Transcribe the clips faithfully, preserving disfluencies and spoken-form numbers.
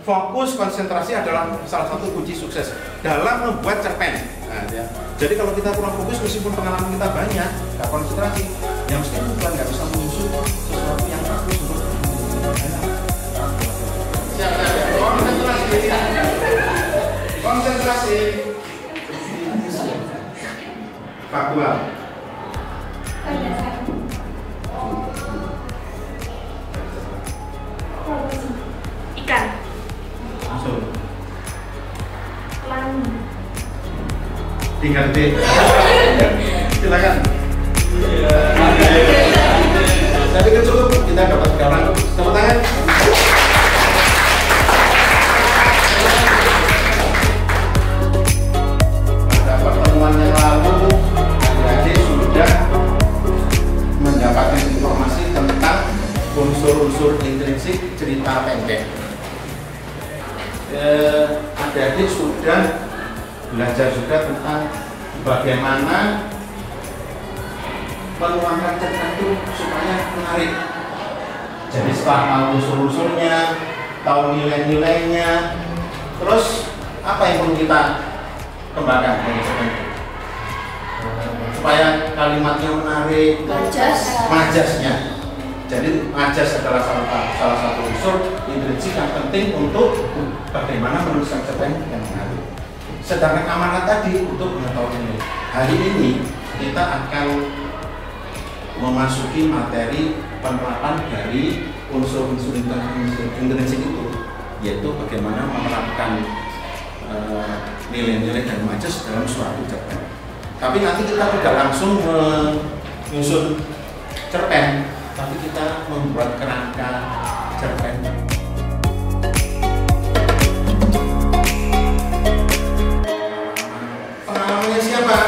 fokus konsentrasi adalah salah satu kunci sukses dalam membuat cerpen. Nah, ya. Jadi kalau kita kurang fokus, meskipun pengalaman kita banyak, nggak konsentrasi, ya mesti bukan nggak bisa menyusun sesuatu yang bagus untuk konsentrasi. Konsentrasi. Faktual. Ikan. Langsung. Pelangi. Tiga detik. Silakan. Saya pikir cukup, kita dapat gambar. Tepuk tangan. Pada pertemuan yang lalu, adik-adik sudah mendapatkan informasi tentang unsur-unsur intrinsik cerita pendek. Eh, adik-adik sudah belajar juga tentang bagaimana menuangkan cerita itu supaya menarik. Jadi setelah tahu unsur-unsurnya, tahu nilai-nilainya, terus apa yang perlu kita kembangkan supaya kalimatnya menarik, Majas. majasnya. Jadi majas adalah salah, salah satu unsur intrinsik yang penting untuk bagaimana menuliskan cerpen yang menarik. Sedangkan amanat tadi untuk mengetahui nilai. Hari ini kita akan memasuki materi penerapan dari unsur-unsur intrinsik itu, yaitu bagaimana menerapkan nilai-nilai uh, dan majas dalam suatu cerpen. Tapi nanti kita tidak langsung menyusun cerpen, tapi kita membuat kerangka cerpen. Pengalamannya siapa?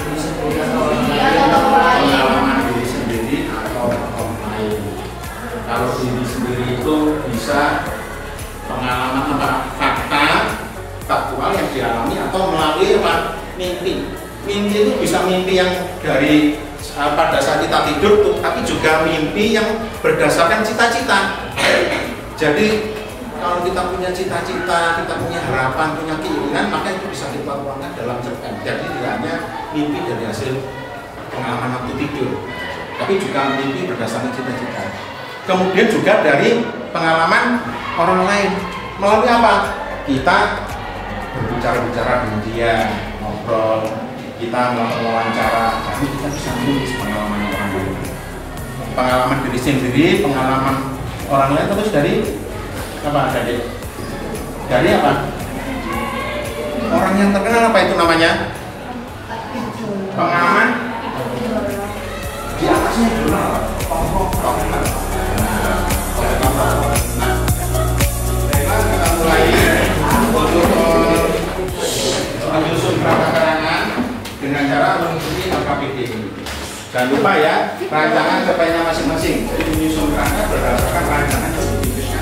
Pengalaman diri sendiri atau orang lain. Kalau diri sendiri itu bisa pengalaman apa? Fakta, faktual yang dialami atau melalui apa? Mimpi. Mimpi itu bisa mimpi yang dari uh, pada saat kita tidur tuh, tapi juga mimpi yang berdasarkan cita-cita. Jadi kalau kita punya cita-cita, kita punya harapan, punya keinginan, maka itu bisa kita tuangkan dalam cerpen. Jadi tidak hanya mimpi dari hasil pengalaman waktu tidur, tapi juga mimpi berdasarkan cita-cita. Kemudian juga dari pengalaman orang lain. Melalui apa? Kita berbicara-bicara dengan dia, ngobrol, kita melakukan wawancara, tapi kita bisa menulis pengalaman orang lain. Pengalaman diri sendiri, pengalaman orang lain, terus dari apa? Dari, dari apa? Orang yang terkenal, apa itu namanya? Pengalaman di atasnya jurnal, tokoh-tokoh. Nah, baiklah kita mulai untuk menyusun keterangan dengan cara mengikuti L K P D ini. Jangan lupa ya, rancangan cerpennya masing-masing. Jadi menyusun kerangka berdasarkan rancangan cerpennya.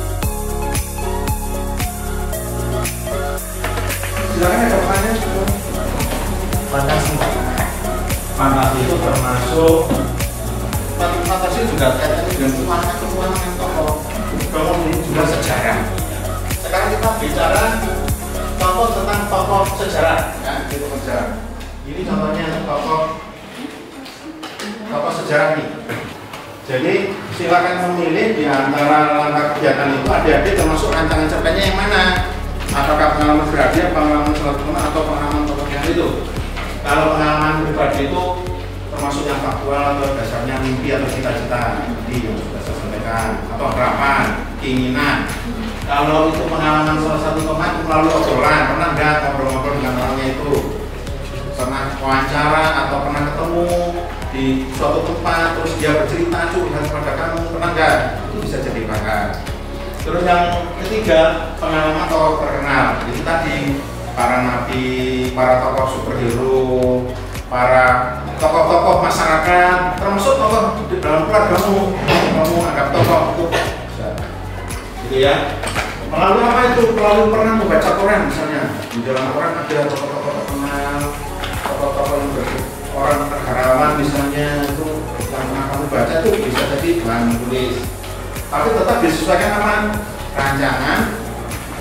Silakan ada pertanyaan. Fantasi. Fantasi itu termasuk fantasi juga kaitannya dengan petualangan tokoh. Kemudian juga sejarah. Sekarang kita bicara contoh tentang tokoh sejarah, ya, itu sejarah. Ini contohnya tokoh tokoh sejarah nih. Jadi silakan memilih di antara langkah kegiatan itu adik-adik termasuk rancangan cerpennya yang mana? Apakah pengalaman pribadi, pengalaman selama atau pengalaman tokoh yang itu? Kalau pengalaman pribadi itu termasuk yang faktual atau dasarnya mimpi atau cita-cita di yang sudah saya sampaikan, atau harapan, keinginan. Kalau itu pengalaman salah satu teman melalui obrolan, pernah nggak ngobrol-ngobrol dengan orangnya itu, pernah wawancara atau pernah ketemu di suatu tempat, terus dia bercerita curhat kepada kamu, pernah nggak? Itu bisa jadi bakat. Terus yang ketiga, pengalaman tokoh terkenal. Itu tadi para nabi, para tokoh superhero, para tokoh-tokoh masyarakat, termasuk tokoh di dalam keluargamu, kamu anggap tokoh itu, gitu ya. Melalui apa itu? Melalui pernah membaca Quran misalnya, di dalam Quran ada tokoh-tokoh terkenal, tokoh-tokoh yang berarti orang negarawan misalnya, itu yang pernah kamu baca itu bisa jadi bahan tulis. Tapi tetap disesuaikan sama rancangan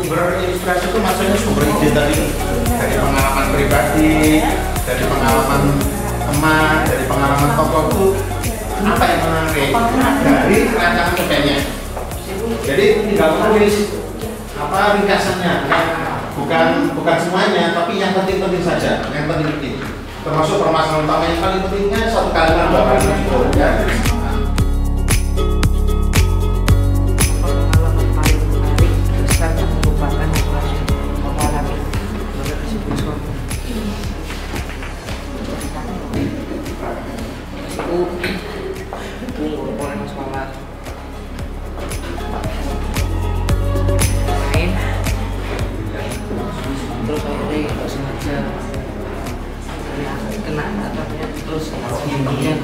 Sumber inspirasi itu maksudnya sumber ide tadi dari pengalaman pribadi, dari pengalaman teman, dari pengalaman tokoh itu apa yang menarik dari rancangan cerpennya. Jadi tinggal tulis apa ringkasannya, bukan bukan semuanya, tapi yang penting-penting saja, yang penting-penting. Termasuk permasalahan utama yang paling pentingnya satu kalimat dua kalimat ya. Terus akhirnya nggak sengaja kena atapnya, terus kemudian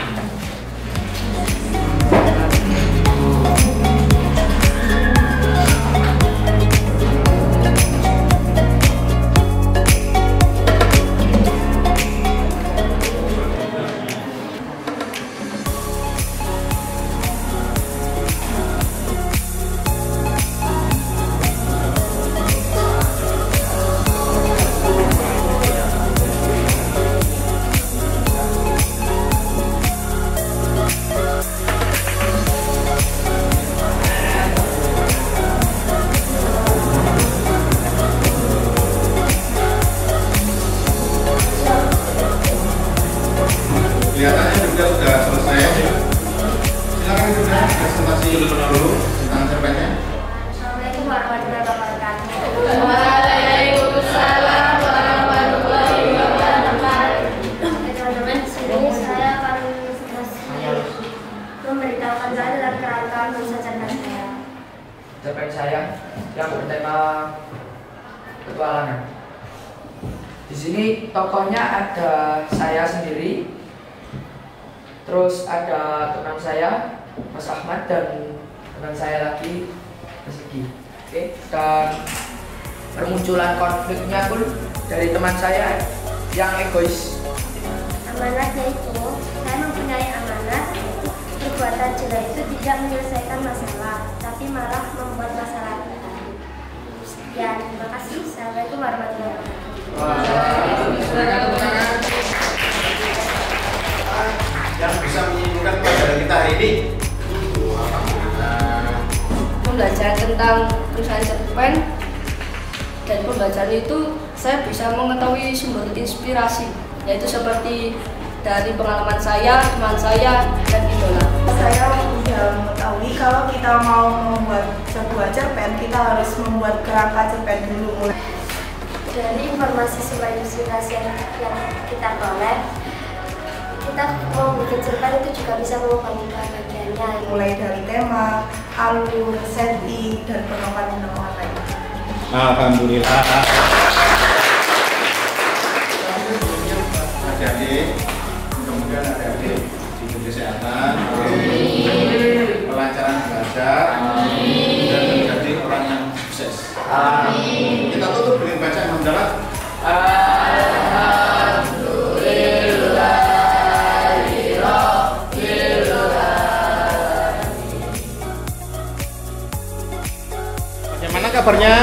kelihatannya juga sudah selesai. Silakan sudah presentasi dulu tentang cerpennya. Assalamualaikum warahmatullahi wabarakatuh. Waalaikumsalam warahmatullahi wabarakatuh. Teman-teman, di sini saya akan memberitahukan saya dalam kerangka nusa cerpen saya. cerpen saya yang bertema petualangan. Di sini tokohnya ada saya sendiri, terus ada teman saya Mas Ahmad dan teman saya lagi Mas Egi. Oke, dan permunculan konfliknya pun dari teman saya yang egois. Amanatnya itu, saya mempunyai amanat. Perbuatan jelek itu tidak menyelesaikan masalah, tapi malah membuat masalah baru. Sekian, terima kasih. Assalamualaikum warahmatullahi wabarakatuh. Yang bisa menyimpulkan pelajaran kita hari ini. Pembelajaran tentang perusahaan cerpen, dan pembelajaran itu saya bisa mengetahui sumber inspirasi, yaitu seperti dari pengalaman saya, teman saya, dan idola. Saya sudah mengetahui kalau kita mau membuat sebuah cerpen, kita harus membuat kerangka cerpen dulu. Dari informasi sumber inspirasi yang, yang kita peroleh, kita mau bikin cerpen itu juga bisa mengubah bagiannya. Mulai dari tema, alur, setting, dan pengembangan lain. Alhamdulillah. Adik-adik, mudah-mudahan adik-adik diberi kesehatan, kelancaran belajar, dan menjadi orang yang sukses. Amin. Kita tutup dengan bacaan hamdalah. Bagaimana kabarnya?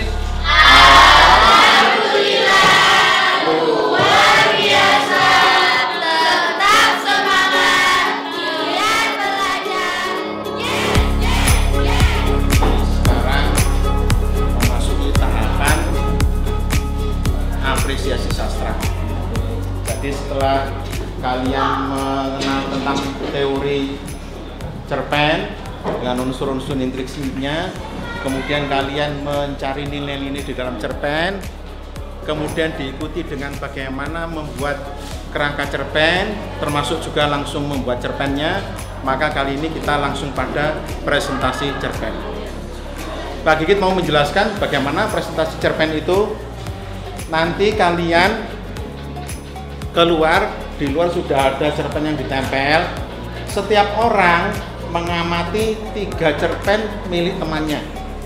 Apresiasi sastra. Jadi setelah kalian mengenal tentang teori cerpen dengan unsur-unsur intriksinya, kemudian kalian mencari nilai-nilai di dalam cerpen, kemudian diikuti dengan bagaimana membuat kerangka cerpen, termasuk juga langsung membuat cerpennya, maka kali ini kita langsung pada presentasi cerpen. Pak Gigit mau menjelaskan bagaimana presentasi cerpen itu. Nanti kalian keluar, di luar sudah ada cerpen yang ditempel. Setiap orang mengamati tiga cerpen milik temannya.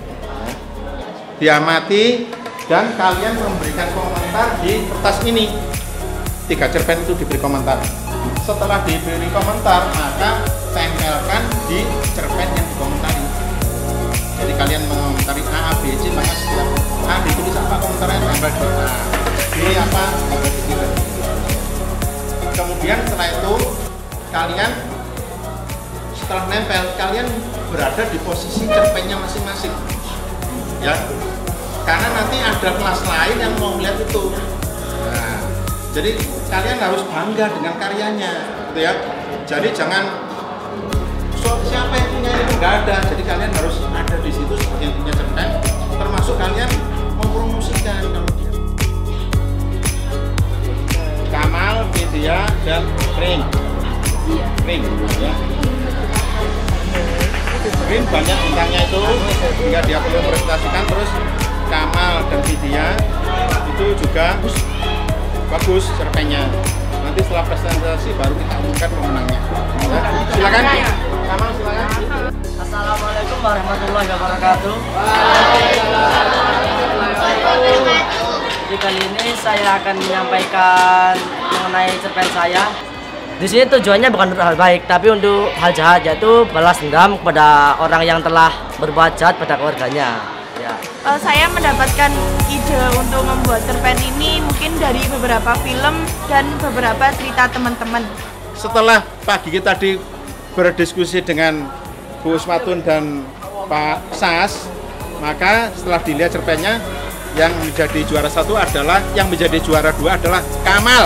Diamati dan kalian memberikan komentar di kertas ini. Tiga cerpen itu diberi komentar. Setelah diberi komentar, maka tempelkan di cerpen yang dikomentari. Jadi kalian mengomentari A, A, B, C, maka setelah komputernya tempel di A, B apa tempel di B. Kemudian setelah itu kalian setelah nempel kalian berada di posisi cerpennya masing-masing, ya. Karena nanti ada kelas lain yang mau melihat itu. Nah, jadi kalian harus bangga dengan karyanya, gitu ya. Jadi jangan so, siapa yang punya ini nggak ada. Jadi kalian harus ada di situ sebagai yang punya cerpen, termasuk kalian mempromosikan kalau dia. Kamal, Vidya, dan Ring. Ring, ya. Ring banyak bintangnya itu, sehingga dia perlu presentasikan. Terus Kamal dan Vidya itu juga bagus cerpennya. Nanti setelah presentasi baru kita umumkan pemenangnya. Ya, silakan. Kamal, silakan. Assalamualaikum warahmatullahi wabarakatuh. Jadi kali ini saya akan menyampaikan mengenai cerpen saya. Di sini tujuannya bukan untuk hal baik, tapi untuk hal jahat, yaitu balas dendam kepada orang yang telah berbuat jahat pada keluarganya. Ya. Uh, saya mendapatkan ide untuk membuat cerpen ini mungkin dari beberapa film dan beberapa cerita teman-teman. Setelah pagi kita tadi berdiskusi dengan Bu Usmatun dan Pak Sas, maka setelah dilihat cerpennya, yang menjadi juara satu adalah, yang menjadi juara dua adalah Kamal.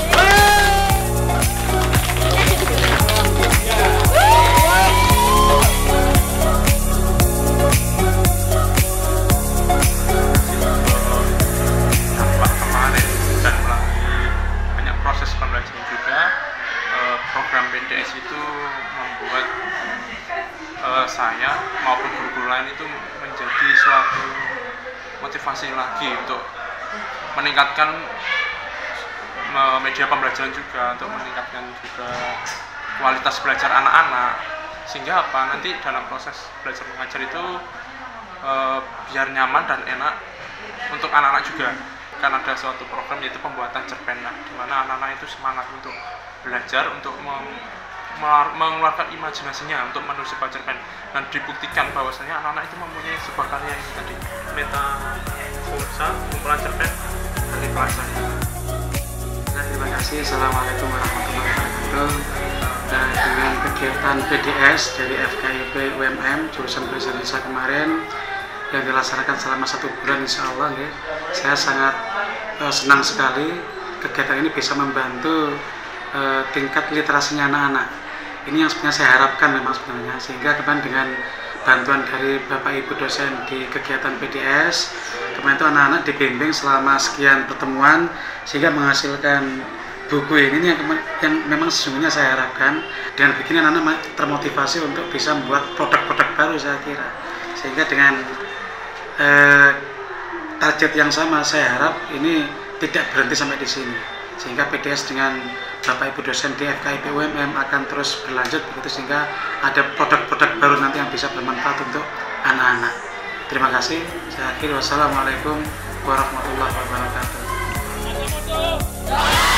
Program B D S itu membuat uh, saya maupun guru-guru lain itu menjadi suatu motivasi lagi untuk meningkatkan uh, media pembelajaran juga, untuk meningkatkan juga kualitas belajar anak-anak, sehingga apa nanti dalam proses belajar mengajar itu uh, biar nyaman dan enak untuk anak-anak juga. Kan ada suatu program yaitu pembuatan cerpen, nah, di mana anak-anak itu semangat untuk belajar, untuk mengeluarkan imajinasinya untuk menulis sebuah cerpen, dan dibuktikan bahwasanya anak-anak itu mempunyai sebuah karya ini tadi, metaforsa kumpulan cerpen dari kelas saya. Nah, terima kasih. Assalamualaikum warahmatullahi wabarakatuh. Dan dengan kegiatan P D S dari F K I P U M M jurusan Bahasa Indonesia kemarin yang dilaksanakan selama satu bulan, insya Allah ya, saya sangat uh, senang sekali kegiatan ini bisa membantu uh, tingkat literasinya anak-anak. Ini yang sebenarnya saya harapkan memang sebenarnya, sehingga kemarin dengan bantuan dari Bapak Ibu dosen di kegiatan P D S, kemarin itu anak-anak dibimbing selama sekian pertemuan sehingga menghasilkan buku ini yang, yang memang sesungguhnya saya harapkan. Dengan begini anak-anak termotivasi untuk bisa membuat produk-produk baru, saya kira, sehingga dengan Eh, target yang sama saya harap ini tidak berhenti sampai di sini, sehingga P D S dengan Bapak Ibu dosen di F K I P U M M akan terus berlanjut begitu, sehingga ada produk-produk baru nanti yang bisa bermanfaat untuk anak-anak. Terima kasih. Saya akhiri. Wassalamualaikum warahmatullahi wabarakatuh.